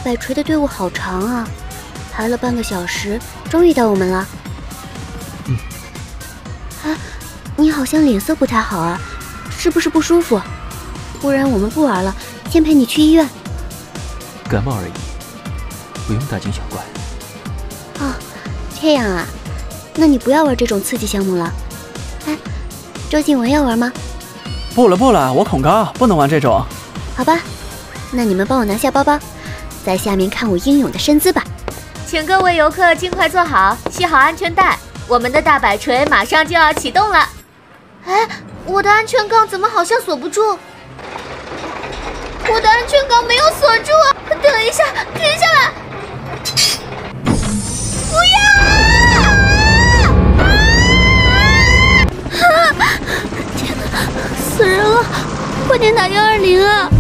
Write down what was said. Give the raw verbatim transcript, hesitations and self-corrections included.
摆锤的队伍好长啊，排了半个小时，终于到我们了。 嗯。 啊，你好像脸色不太好啊，是不是不舒服？不然我们不玩了，先陪你去医院。 感冒而已，不用大惊小怪。 哦，这样啊，那你不要玩这种刺激项目了。哎，周静雯要玩吗？ 不了不了，我恐高，不能玩这种。 好吧，那你们帮我拿下包包，在下面看我英勇的身姿吧。 请各位游客尽快坐好，系好安全带，我们的大摆锤马上就要启动了。哎，我的安全杠怎么好像锁不住？我的安全杠没有锁住啊！等一下，停下来！不要啊！啊！ 天哪，死人了！快点打幺二零啊！